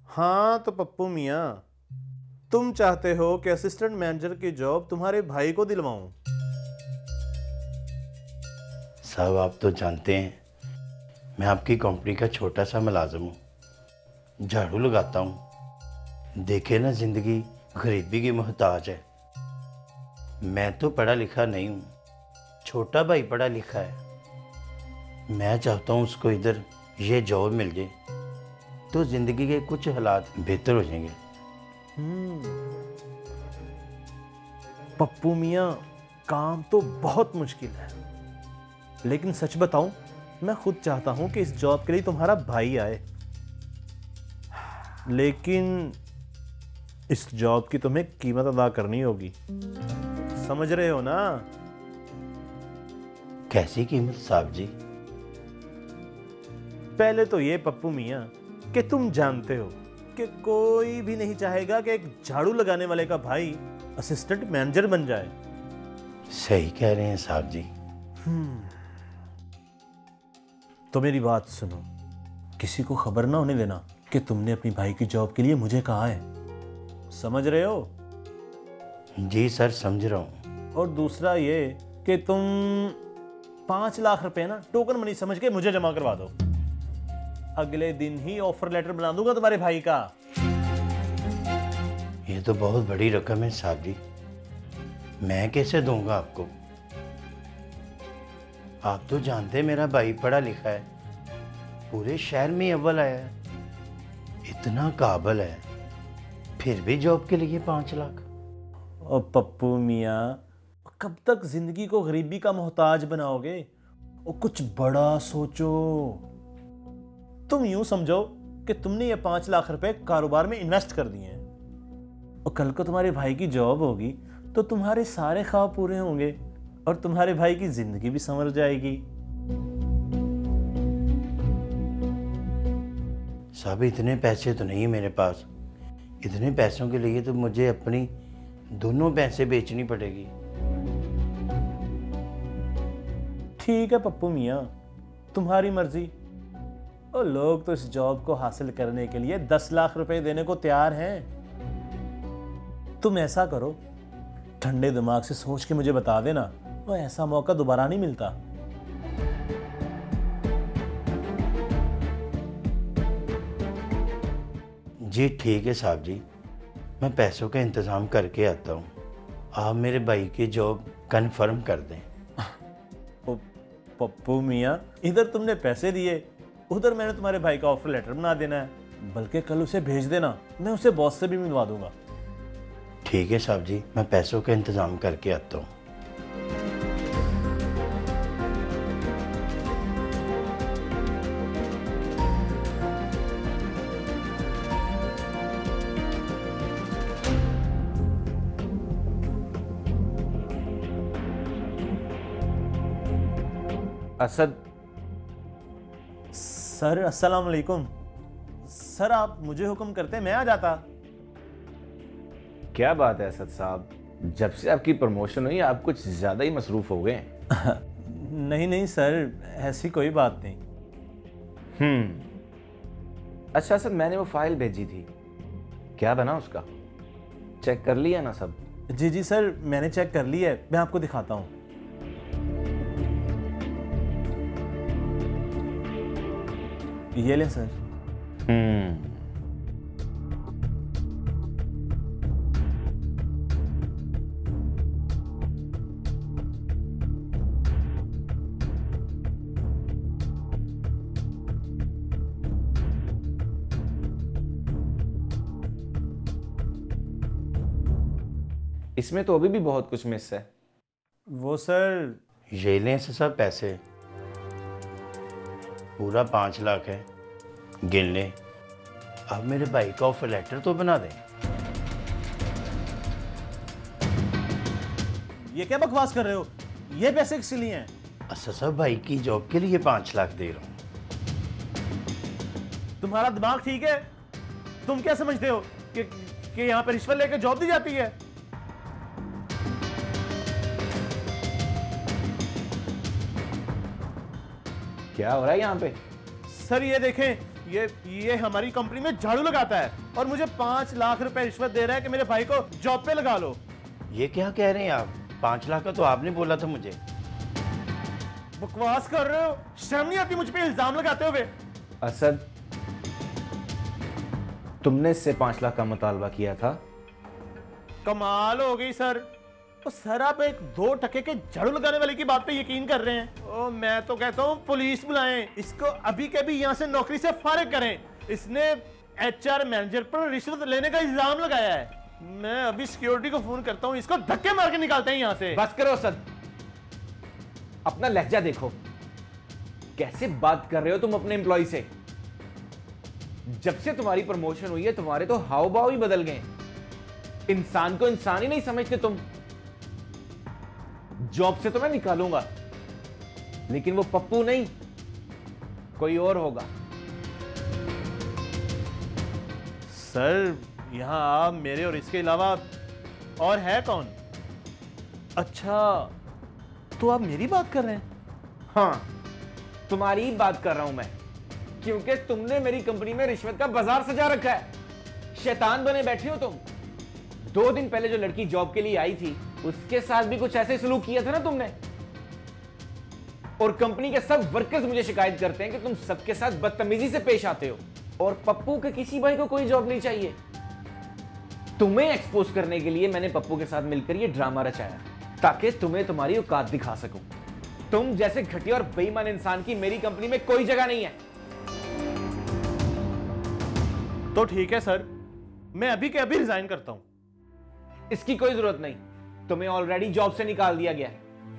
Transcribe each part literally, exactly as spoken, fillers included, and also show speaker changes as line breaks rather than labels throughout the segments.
हाँ तो पप्पू मियाँ, तुम चाहते हो कि असिस्टेंट मैनेजर की जॉब तुम्हारे भाई को दिलवाऊं?
साहब आप तो जानते हैं मैं आपकी कंपनी का छोटा सा मुलाजिम हूँ, झाड़ू लगाता हूँ। देखे ना ज़िंदगी गरीबी की मोहताज है। मैं तो पढ़ा लिखा नहीं हूँ, छोटा भाई पढ़ा लिखा है। मैं चाहता हूँ उसको इधर ये जॉब मिल जाए तो ज़िंदगी के कुछ हालात बेहतर हो जाएंगे।
पप्पू मियाँ, काम तो बहुत मुश्किल है, लेकिन सच बताऊं, मैं खुद चाहता हूं कि इस जॉब के लिए तुम्हारा भाई आए, लेकिन इस जॉब की तुम्हें कीमत अदा करनी होगी। समझ रहे हो ना?
कैसी कीमत साहब जी?
पहले तो ये पप्पू मियाँ कि तुम जानते हो कि कोई भी नहीं चाहेगा कि एक झाड़ू लगाने वाले का भाई असिस्टेंट मैनेजर बन जाए।
सही कह रहे हैं साहब जी।
तो मेरी बात सुनो, किसी को खबर ना होने देना कि तुमने अपनी भाई की जॉब के लिए मुझे कहा है। समझ रहे हो?
जी सर, समझ रहा हूँ।
और दूसरा ये कि तुम पांच लाख रुपए ना टोकन मनी समझ के मुझे जमा करवा दो। अगले दिन ही ऑफर लेटर बना दूंगा तुम्हारे भाई का।
ये तो बहुत बड़ी रकम है साहब जी, मैं कैसे दूंगा आपको? आप तो जानते हैं मेरा भाई पढ़ा लिखा है, पूरे शहर में अव्वल आया है, इतना काबिल है, फिर भी जॉब के लिए पांच लाख।
और पप्पू मियाँ, कब तक जिंदगी को गरीबी का मोहताज बनाओगे? और कुछ बड़ा सोचो। तुम यूं समझो कि तुमने ये पांच लाख रुपए कारोबार में इन्वेस्ट कर दिए हैं, और कल को तुम्हारे भाई की जॉब होगी तो तुम्हारे सारे ख्वाब पूरे होंगे और तुम्हारे भाई की जिंदगी भी संवर जाएगी।
साहब इतने पैसे तो नहीं मेरे पास, इतने पैसों के लिए तो मुझे अपनी दोनों पैसे बेचनी पड़ेगी।
ठीक है पप्पू मियाँ, तुम्हारी मर्जी। और लोग तो इस जॉब को हासिल करने के लिए दस लाख रुपए देने को तैयार हैं। तुम ऐसा करो, ठंडे दिमाग से सोच के मुझे बता देना, वो ऐसा मौका दोबारा नहीं मिलता।
जी ठीक है साहब जी, मैं पैसों का इंतज़ाम करके आता हूँ, आप मेरे भाई की जॉब कन्फर्म कर दें।
पप्पू मियाँ, इधर तुमने पैसे दिए, उधर मैंने तुम्हारे भाई का ऑफर लेटर बना देना है। बल्कि कल उसे भेज देना, मैं उसे बॉस से भी मिलवा दूंगा।
ठीक है साहब जी, मैं पैसों का इंतज़ाम करके आता हूँ।
असद
सर अस्सलाम वालेकुम। सर आप मुझे हुक्म करते मैं आ जाता।
क्या बात है असद साहब, जब से आपकी प्रमोशन हुई आप कुछ ज़्यादा ही मसरूफ़ हो गए।
नहीं नहीं सर, ऐसी कोई बात नहीं।
हम्म अच्छा असद, मैंने वो फाइल भेजी थी, क्या बना उसका? चेक कर लिया ना सब?
जी जी सर, मैंने चेक कर लिया है, मैं आपको दिखाता हूँ। ये ले सर।
हम्म इसमें तो अभी भी बहुत कुछ मिस है।
वो सर,
ये लें से सब पैसे, पूरा पाँच लाख है, गिन लें। अब मेरे भाई का ऑफर लेटर तो बना दें।
ये क्या बकवास कर रहे हो? ये पैसे किस लिए हैं?
अच्छा साहब, भाई की जॉब के लिए पाँच लाख दे रहा हूँ।
तुम्हारा दिमाग ठीक है? तुम क्या समझते हो कि कि यहाँ पे रिश्वत लेकर जॉब दी जाती है?
क्या हो रहा है यहाँ पे?
सर ये देखें, ये ये हमारी कंपनी में झाड़ू लगाता है और मुझे पांच लाख रुपए रिश्वत दे रहा है कि मेरे भाई को जॉब पे लगा लो।
ये क्या कह रहे हैं आप? पाँच लाख का तो आपने बोला था मुझे।
बकवास कर रहे हो, शर्म नहीं आती मुझ पे इल्जाम लगाते हुए?
असद, तुमने इससे पांच लाख का मुतालबा किया था?
कमाल हो गई सर। तो सर आप एक दो टके के झाड़ू लगाने वाले की बात पे यकीन कर रहे हैं? ओ मैं तो कहता हूँ पुलिस बुलाएं, इसको अभी के अभी यहाँ से नौकरी से फारिग करें। इसने एचआर मैनेजर पर रिश्वत लेने का इल्जाम लगाया है। मैं अभी सिक्योरिटी को फोन करता हूँ, इसको धक्के मार के निकालते हैं यहाँ से।
बस करो असद, अपना लहजा देखो, कैसे बात कर रहे हो तुम अपने एम्प्लॉय से। जब से तुम्हारी प्रमोशन हुई है तुम्हारे तो हाव भाव ही बदल गए। इंसान को इंसान ही नहीं समझते तुम। जॉब से तो मैं निकालूंगा, लेकिन वो पप्पू नहीं, कोई और होगा।
सर यहाँ आप मेरे और इसके अलावा और है कौन? अच्छा तो आप मेरी बात कर रहे हैं?
हाँ, तुम्हारी ही बात कर रहा हूं मैं, क्योंकि तुमने मेरी कंपनी में रिश्वत का बाजार सजा रखा है। शैतान बने बैठे हो तुम। दो दिन पहले जो लड़की जॉब के लिए आई थी उसके साथ भी कुछ ऐसे सलूक किया था ना तुमने। और कंपनी के सब वर्कर्स मुझे शिकायत करते हैं कि तुम सबके साथ बदतमीजी से पेश आते हो। और पप्पू के किसी भाई को कोई जॉब नहीं चाहिए। तुम्हें एक्सपोज करने के लिए मैंने पप्पू के साथ मिलकर ये ड्रामा रचाया, ताकि तुम्हें तुम्हारी औकात दिखा सकूं। तुम जैसे घटिया और बेईमान इंसान की मेरी कंपनी में कोई जगह नहीं है।
तो ठीक है सर, मैं अभी के अभी रिजाइन करता हूं।
इसकी कोई जरूरत नहीं, तुम्हें ऑलरेडी जॉब से निकाल दिया गया है।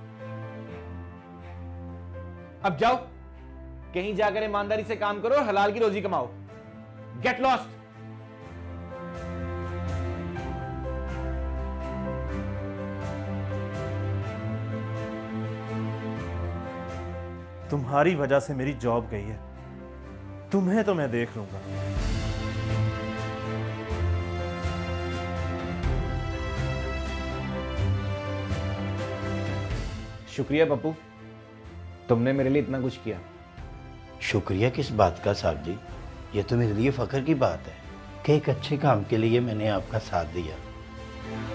अब जाओ, कहीं जाकर ईमानदारी से काम करो और हलाल की रोजी कमाओ। Get lost.
तुम्हारी वजह से मेरी जॉब गई है, तुम्हें तो मैं देख लूंगा।
शुक्रिया पप्पू, तुमने मेरे लिए इतना कुछ किया।
शुक्रिया किस बात का साहब जी? ये तो मेरे लिए फ़ख्र की बात है कि एक अच्छे काम के लिए मैंने आपका साथ दिया।